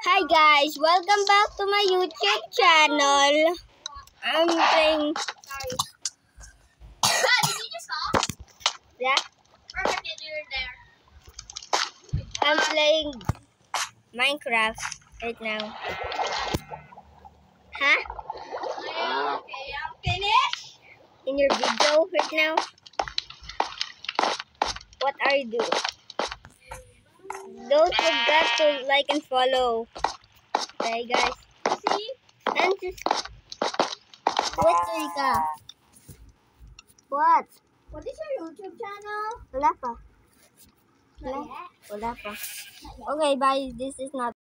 Hi guys, welcome back to my YouTube channel. I'm playing. Did you just stop? Yeah, Perfect, you're there. I'm playing Minecraft right now. Huh? Okay, I'm finished. In your video right now. What are you doing? Don't forget to like and follow. Okay guys. See? And just wait, Rika. What? What is your YouTube channel? Wala pa. Not yet. Wala pa. Okay, bye. This is not